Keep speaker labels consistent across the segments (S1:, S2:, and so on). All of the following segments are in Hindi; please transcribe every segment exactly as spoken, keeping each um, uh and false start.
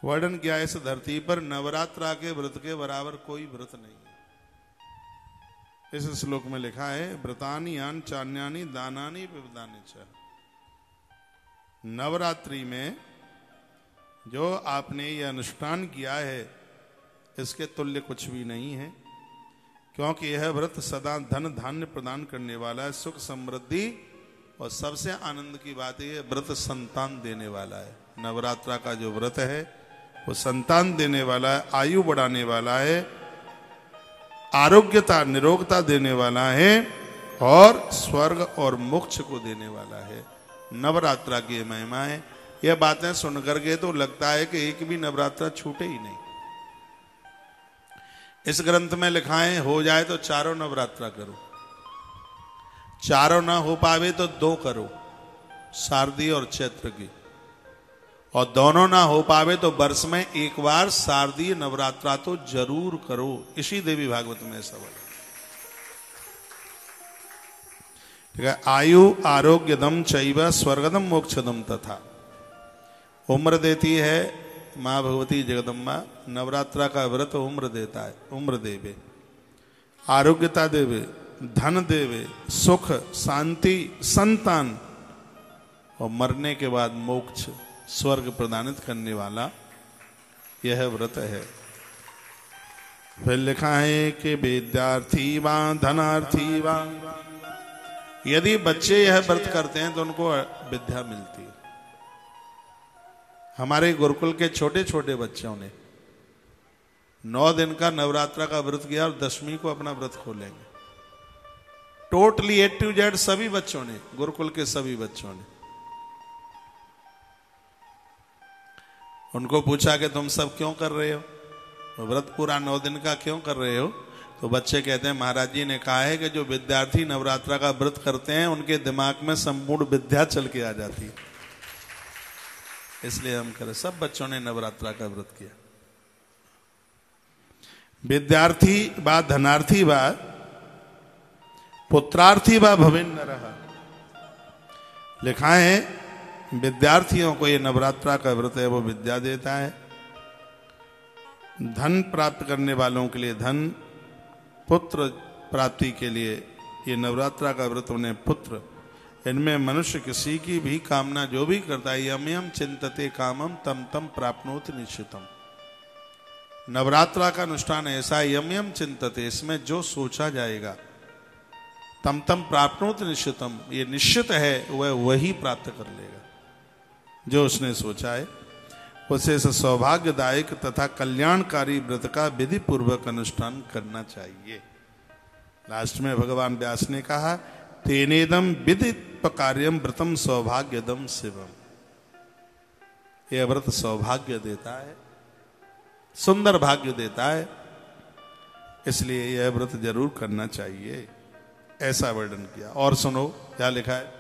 S1: वर्णन किया इस धरती पर नवरात्रा के व्रत के बराबर कोई व्रत नहीं है। इस श्लोक में लिखा है व्रतानि यान चान्यानि दानानि विविधानि च। नवरात्रि में जो आपने ये अनुष्ठान किया है इसके तुल्य कुछ भी नहीं है, क्योंकि यह व्रत सदा धन धान्य प्रदान करने वाला है, सुख समृद्धि, और सबसे आनंद की बात यह व्रत संतान देने वाला है। नवरात्रा का जो व्रत है वो संतान देने वाला है, आयु बढ़ाने वाला है, आरोग्यता निरोगता देने वाला है और स्वर्ग और मोक्ष को देने वाला है। नवरात्रा की महिमा है। यह बातें सुनकर के तो लगता है कि एक भी नवरात्रा छूटे ही नहीं। इस ग्रंथ में लिखा है हो जाए तो चारों नवरात्रा करो, चारों ना हो पावे तो दो करो, शारदीय और चैत्र की, और दोनों ना हो पावे तो वर्ष में एक बार शारदीय नवरात्रा तो जरूर करो। इसी देवी भागवत में ऐसा बोला। ठीक है। आयु आरोग्यदम चैव स्वर्गदम मोक्षदम तथा। उम्र देती है माँ भगवती जगदम्बा। नवरात्रा का व्रत उम्र देता है, उम्र देवे, आरोग्यता देवे, धन देवे, सुख शांति संतान, और मरने के बाद मोक्ष स्वर्ग प्रदानित करने वाला यह व्रत है। फिर लिखा है कि विद्यार्थी वा धनार्थी वा, यदि बच्चे यह व्रत करते हैं तो उनको विद्या मिलती है। हमारे गुरुकुल के छोटे छोटे बच्चों ने नौ दिन का नवरात्रा का व्रत किया और दसवीं को अपना व्रत खोलेंगे। टोटली ए टू जेड सभी बच्चों ने, गुरुकुल के सभी बच्चों ने। उनको पूछा कि तुम सब क्यों कर रहे हो, व्रत पूरा नौ दिन का क्यों कर रहे हो? तो बच्चे कहते हैं महाराज जी ने कहा है कि जो विद्यार्थी नवरात्रा का व्रत करते हैं उनके दिमाग में संपूर्ण विद्या चल के आ जाती है, इसलिए हम करें। सब बच्चों ने नवरात्रा का व्रत किया। विद्यार्थी बा धनार्थी बा पुत्रार्थी बा भवेन नरः। लिखा है विद्यार्थियों को ये नवरात्रा का व्रत है वो विद्या देता है, धन प्राप्त करने वालों के लिए धन, पुत्र प्राप्ति के लिए ये नवरात्रा का व्रत उन्हें पुत्र। इनमें मनुष्य किसी की भी कामना जो भी करता है, यम यम चिंतते कामम तम तम प्राप्नोति निश्चितम। नवरात्रा का अनुष्ठान ऐसा यम यम चिंतते, इसमें जो सोचा जाएगा, तम तम प्राप्नोति निश्चितम, ये निश्चित है वह वही प्राप्त कर लेगा जो उसने सोचा है। उसे सौभाग्यदायक तथा कल्याणकारी व्रत का विधि पूर्वक अनुष्ठान करना चाहिए। लास्ट में भगवान व्यास ने कहा तेनेदम विदित कार्यम व्रतम सौभाग्यदम शिवम। यह व्रत सौभाग्य देता है, सुंदर भाग्य देता है, इसलिए यह व्रत जरूर करना चाहिए, ऐसा वर्णन किया। और सुनो क्या लिखा है।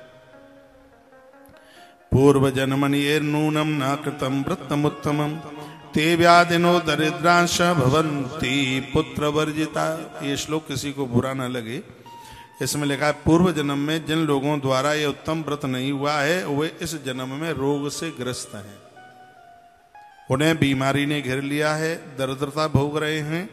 S1: पूर्व जन्मनि नूनम न कृतम व्रतमुत्तमम ते व्याधिनो दरिद्रांश भवन्ति पुत्र वर्जिता। ये श्लोक किसी को बुरा न लगे। इसमें लिखा है पूर्व जन्म में जिन लोगों द्वारा ये उत्तम व्रत नहीं हुआ है वे इस जन्म में रोग से ग्रस्त हैं, उन्हें बीमारी ने घेर लिया है, दरिद्रता भोग रहे हैं,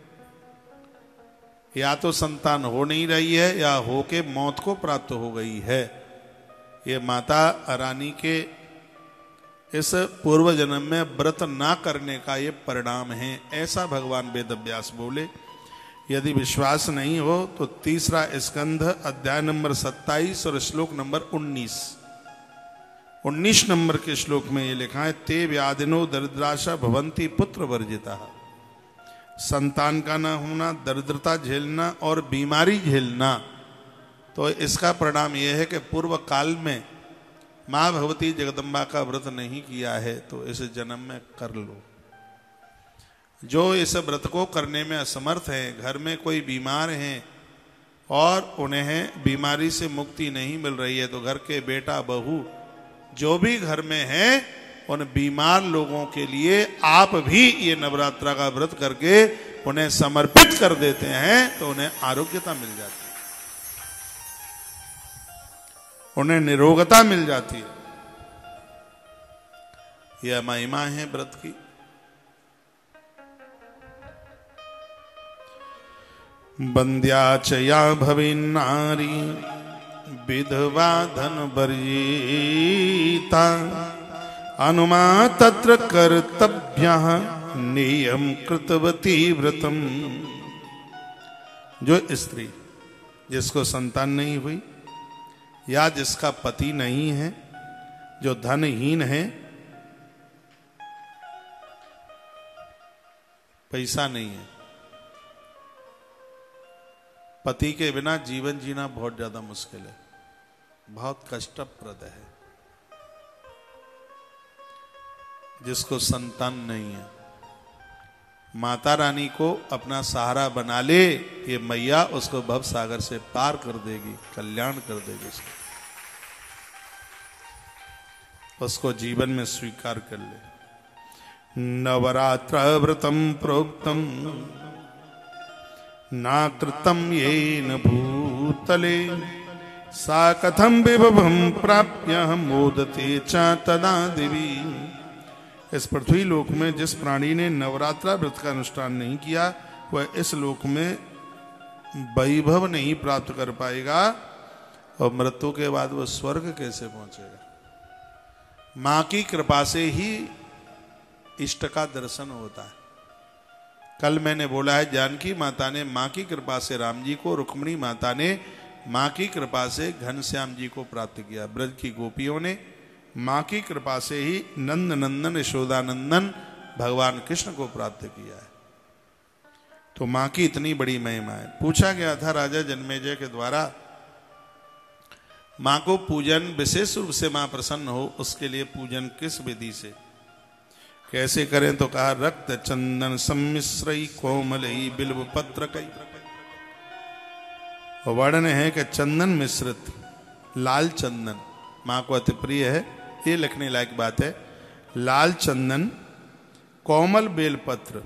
S1: या तो संतान हो नहीं रही है या होके मौत को प्राप्त हो गई है। ये माता रानी के इस पूर्व जन्म में व्रत ना करने का ये परिणाम है, ऐसा भगवान वेदव्यास बोले। यदि विश्वास नहीं हो तो तीसरा स्कंध अध्याय नंबर सत्ताईस और श्लोक नंबर उन्नीस उन्नीस नंबर के श्लोक में ये लिखा है ते व्याधिनो दरिद्राशा भवंती पुत्र वर्जिता। संतान का ना होना, दरिद्रता झेलना और बीमारी झेलना, तो इसका परिणाम यह है कि पूर्व काल में माँ भगवती जगदम्बा का व्रत नहीं किया है तो इस जन्म में कर लो। जो इस व्रत को करने में असमर्थ हैं, घर में कोई बीमार हैं और उन्हें बीमारी से मुक्ति नहीं मिल रही है, तो घर के बेटा बहू जो भी घर में हैं उन बीमार लोगों के लिए आप भी ये नवरात्रा का व्रत करके उन्हें समर्पित कर देते हैं तो उन्हें आरोग्यता मिल जाती है, उन्हें निरोगता मिल जाती है। यह महिमा है व्रत की। बंद्या च या भवेन्नारी विधवा धन वर्जिता अनुमा तत्र कर्तव्यः नियम कृतवती व्रतम। जो स्त्री जिसको संतान नहीं हुई या जिसका पति नहीं है, जो धनहीन है, पैसा नहीं है, पति के बिना जीवन जीना बहुत ज्यादा मुश्किल है, बहुत कष्टप्रद है। जिसको संतान नहीं है, माता रानी को अपना सहारा बना ले, ये मैया उसको भव सागर से पार कर देगी, कल्याण कर देगी, उसको उसको जीवन में स्वीकार कर ले। नवरात्र व्रतम प्रोक्तम नाकृतम येन भूतले सा कथम विभवम प्राप्य मोदते च तदा देवी। इस पृथ्वी लोक में जिस प्राणी ने नवरात्रा व्रत का अनुष्ठान नहीं किया, वह इस लोक में वैभव नहीं प्राप्त कर पाएगा, और मृत्यु के बाद वह स्वर्ग कैसे पहुंचेगा। मां की कृपा से ही इष्ट का दर्शन होता है। कल मैंने बोला है, जानकी माता ने मां की कृपा से राम जी को, रुक्मिणी माता ने मां की कृपा से घनश्याम जी को प्राप्त किया, ब्रज की गोपियों ने मां की कृपा से ही नंद नंदन यशोदानंदन भगवान कृष्ण को प्राप्त किया है। तो मां की इतनी बड़ी महिमा है। पूछा गया था राजा जन्मेजय के द्वारा, मां को पूजन विशेष रूप से मां प्रसन्न हो, उसके लिए पूजन किस विधि से कैसे करें, तो कहा रक्त चंदन सम्मिश्रई कोमलई बिल्व पत्र कई। वर्णन है कि चंदन मिश्रित लाल चंदन मां को अति प्रिय है, ये लिखने लायक बात है। लाल चंदन, कोमल बेलपत्र,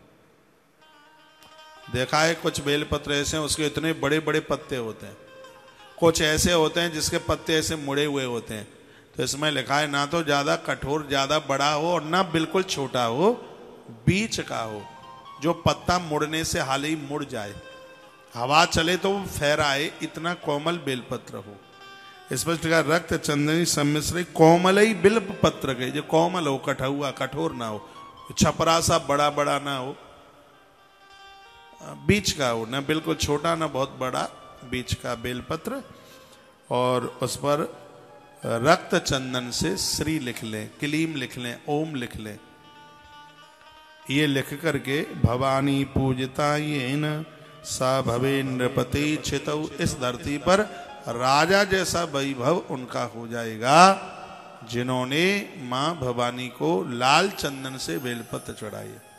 S1: देखा है कुछ बेलपत्र ऐसे हैं उसके इतने बड़े बड़े पत्ते होते हैं, कुछ ऐसे होते हैं जिसके पत्ते ऐसे मुड़े हुए होते हैं। तो इसमें लिखा है ना तो ज्यादा कठोर ज्यादा बड़ा हो और ना बिल्कुल छोटा हो, बीच का हो, जो पत्ता मुड़ने से हाल ही मुड़ जाए, हवा चले तो वो फहराए, इतना कोमल बेलपत्र हो। स्पष्ट कहा रक्त चंदनी सम्मिश्र कोमलई बिल्व पत्र के, जो कोमल हो, कठुआ कठोर ना हो, छपरा सा बड़ा बड़ा ना हो, बीच का हो, ना बिल्कुल छोटा ना बहुत बड़ा, बीच का बेलपत्र। और उस पर रक्त चंदन से श्री लिख लें, क्लीम लिख लें, ओम लिख लें। ये लिख करके भवानी पूजता येन सा भवे नृपति छितौ, इस धरती पर राजा जैसा वैभव उनका हो जाएगा जिन्होंने मां भवानी को लाल चंदन से बेलपत्र चढ़ाई।